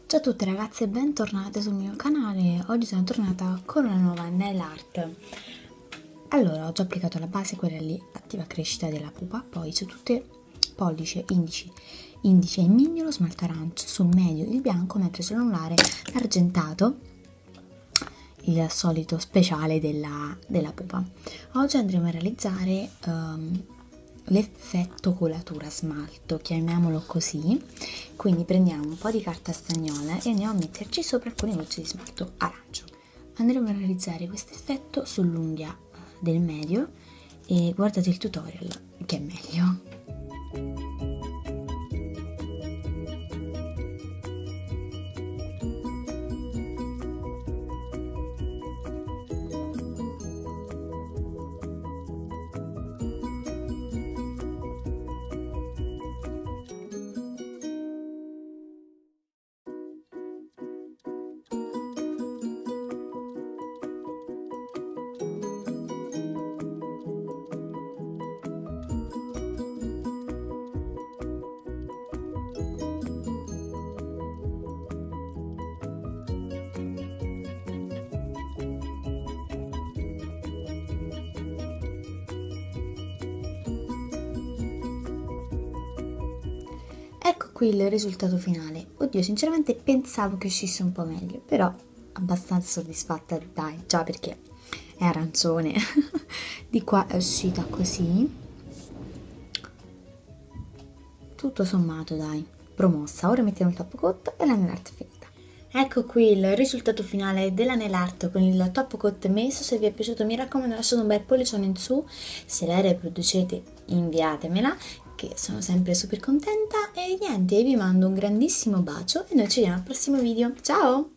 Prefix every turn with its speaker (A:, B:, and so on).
A: Ciao a tutte ragazze e bentornate sul mio canale. Oggi sono tornata con una nuova nail art. Allora, ho già applicato la base, quella lì, attiva crescita della pupa, poi su tutte pollice, indice e mignolo smalto arancio, sul medio il bianco, mentre sull'anulare l'argentato, il solito speciale della pupa. Oggi andremo a realizzare l'effetto colatura smalto, chiamiamolo così. Quindi prendiamo un po' di carta stagnola e andiamo a metterci sopra alcune gocce di smalto arancio. Andremo a realizzare questo effetto sull'unghia del medio e guardate il tutorial che è meglio. Ecco qui il risultato finale. Oddio, sinceramente pensavo che uscisse un po' meglio, però abbastanza soddisfatta, dai, già perché è arancione. Di qua è uscita così. Tutto sommato, dai, promossa. Ora mettiamo il top coat e la nail art finita. Ecco qui il risultato finale della nail art con il top coat messo. Se vi è piaciuto mi raccomando lasciate un bel pollicione in su, se la riproducete inviatemela, che sono sempre super contenta. E niente, vi mando un grandissimo bacio e noi ci vediamo al prossimo video. Ciao!